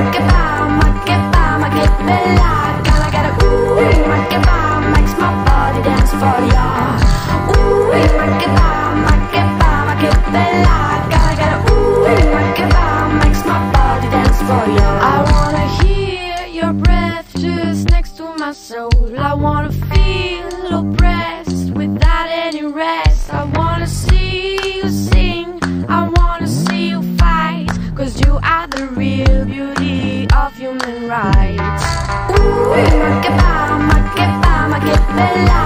ma che bella. Gotta get a ooh, makes my body dance for ya. Ooh, ma che bella. Gotta get a ooh, makes my body dance for ya. I wanna hear your breath just next to my soul. I wanna feel oppressed without any rest. I wanna see you sing, I wanna see you fight, 'cause you are the real beauty of human rights. Ma che bella.